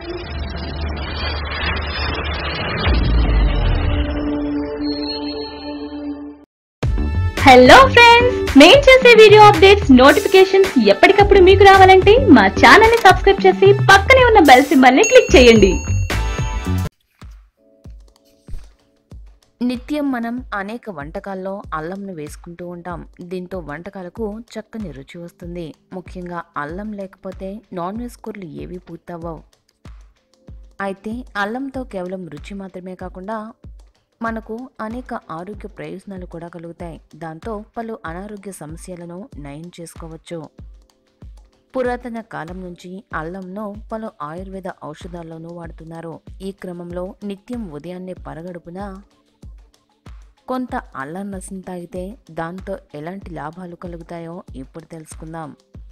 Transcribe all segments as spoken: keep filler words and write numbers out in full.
Hello friends, నేను చేసే video updates notifications ఎప్పటికప్పుడు మీకు రావాలంటే మా ఛానల్ ని సబ్స్క్రైబ్ చేసి పక్కనే ఉన్న బెల్ సింబల్ ని క్లిక్ చేయండి. నిత్యం మనం అనేక వంటకాల్లో అల్లంను వేసుకుంటూ ఉంటాం. దీంతో వంటకాలకు చక్కని రుచి వస్తుంది. ముఖ్యంగా అల్లం లేకపోతే నాన్ వెజ్ కూరలు ఏవి పూర్తవ్వవు. అయితే అల్లంతో కేవలం రుచి మాత్రమే కాకుండా మనకు అనేక ఆరోగ్య ప్రయోజనాలు కూడా కలుగుతాయి. దాంతో పలు అనారోగ్య సమస్యలను నయం చేసుకోవచ్చు. పురాతన కాలం నుంచి అల్లంను పలు ఆయుర్వేద ఔషధాల్లోనూ వాడుతున్నారు. ఈ క్రమంలో నిత్యం ఉదయాన్నే పరగడుపున కొంత అల్లం రసం తాగితే దాంతో ఎలాంటి లాభాలు కలుగుతాయో ఇప్పుడు తెలుసుకుందాం.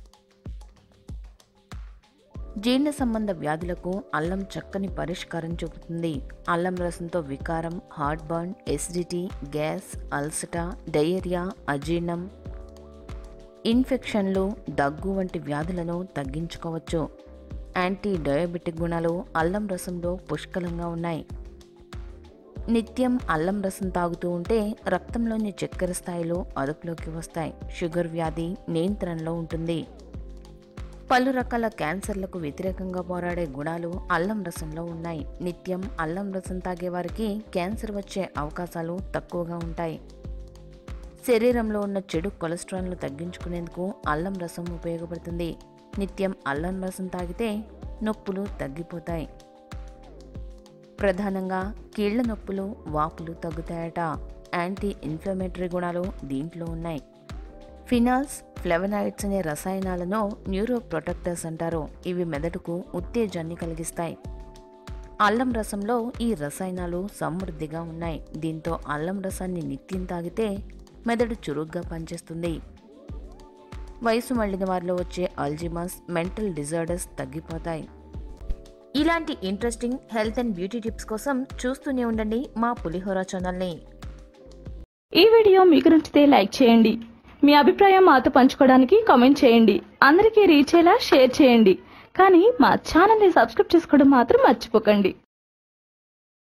జీర్ణ సంబంధ వ్యాధులకు అల్లం చక్కని పరిష్కారం చూపుతుంది. అల్లం రసంతో వికారం, heart burn, acidity, gas, ulcer, diarrhoea, అజీర్ణం, ఇన్ఫెక్షన్లు, దగ్గు వంటి వ్యాధులను తగ్గించుకోవచ్చు. యాంటీ డయాబెటిక్ గుణాలు అల్లం రసంలో పుష్కలంగా ఉన్నాయి. నిత్యం అల్లం రసం తాగుతూ ఉంటే రక్తంలోని చక్కెర స్థాయిలు అదుపులోకి వస్తాయి. షుగర్ వ్యాధి నియంత్రణలో ఉంటుంది. పలు రకాల క్యాన్సర్లకు వ్యతిరేకంగా పోరాడే గుణాలు అల్లం రసంలో ఉన్నాయి. నిత్యం అల్లం రసం తాగే వారికి క్యాన్సర్ వచ్చే అవకాశాలు తక్కువగా ఉంటాయి. శరీరంలో ఉన్న చెడు కొలెస్ట్రాల్ను తగ్గించుకునేందుకు అల్లం రసం ఉపయోగపడుతుంది. నిత్యం అల్లం రసం తాగితే నొప్పులు తగ్గిపోతాయి. ప్రధానంగా కీళ్ల నొప్పులు, వాపులు తగ్గుతాయట. యాంటీ ఇన్ఫ్లమేటరీ గుణాలు దీంట్లో ఉన్నాయి. ఫినాల్స్, ఫ్లెవనాయిడ్స్ అనే రసాయనాలను న్యూరో ప్రొటెక్టర్స్ అంటారు. ఇవి మెదడుకు ఉత్తేజాన్ని కలిగిస్తాయి. అల్లం రసంలో ఈ రసాయనాలు సమృద్ధిగా ఉన్నాయి. దీంతో అల్లం రసాన్ని నిత్యం తాగితే మెదడు చురుగ్గా పనిచేస్తుంది. వయసు మళ్లిన వారిలో వచ్చే అల్జీమర్స్, మెంటల్ డిజార్డర్స్ తగ్గిపోతాయి. ఇలాంటి interesting health and beauty tips కోసం చూస్తూనే ఉండండి మా పులిహోర ఛానల్ని. ఈ వీడియో మీకు నచ్చితే లైక్ చేయండి. మీ అభిప్రాయం మాతో పంచుకోవడానికి కామెంట్ చేయండి. అందరికీ రీచ్ అయ్యేలా షేర్ చేయండి. కానీ మా ఛానల్ని సబ్స్క్రైబ్ చేసుకోవడం మాత్రం మర్చిపోకండి.